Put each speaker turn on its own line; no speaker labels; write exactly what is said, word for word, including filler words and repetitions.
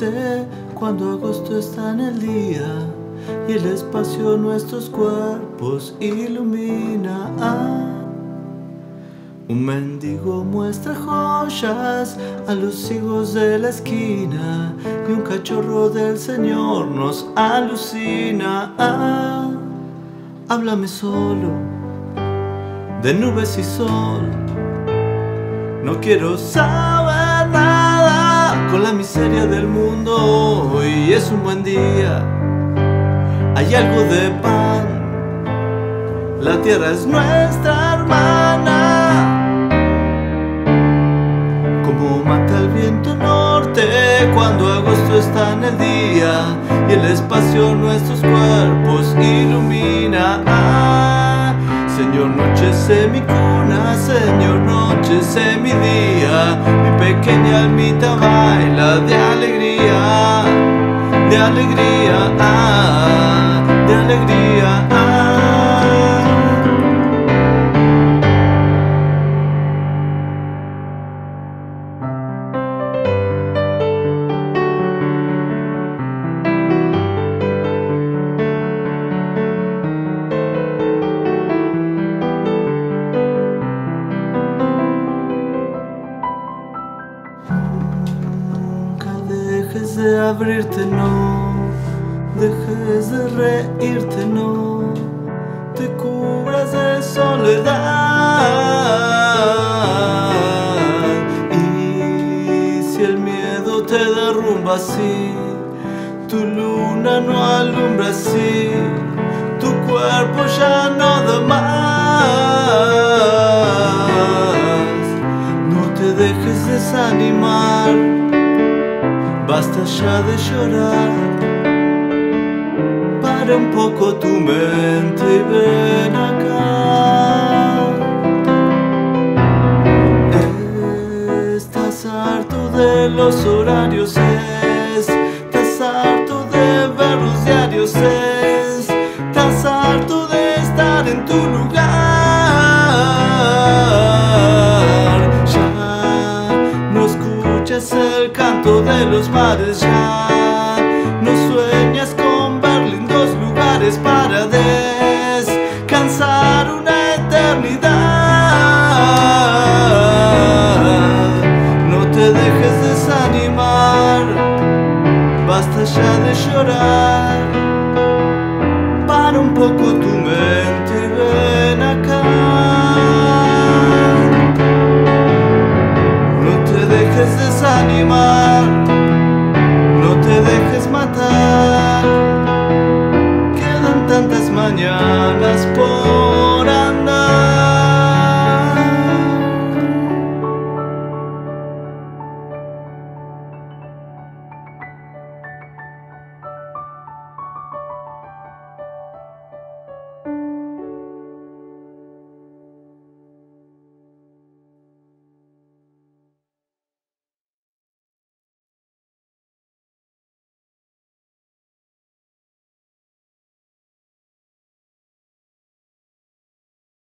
norte cuando agosto está en el día y el espacio nuestros cuerpos ilumina. Ah, un mendigo muestra joyas a los higos de la esquina y un cachorro del Señor nos alucina. Ah, háblame solo de nubes y sol. No quiero saber nada con la miseria del mundo. Hoy es un buen día, hay algo de pan. La tierra es nuestra hermana. Como mata el viento norte cuando agosto está en el día y el espacio nuestros cuerpos ilumina. Ah, Señor, nochece mi cuna, Señor, nochece mi día. Mi pequeña almita baila de alegría, de alegría, ah, de alegría, ah. Dejes de abrirte, no, dejes de reírte, no, te cubras de soledad. Y si el miedo te derrumba así, tu luna no alumbra así, tu cuerpo ya no da más. No te dejes desanimar, basta ya de llorar, para un poco tu mente y ven acá. Estás harto de los horarios, estás harto de ver los diarios.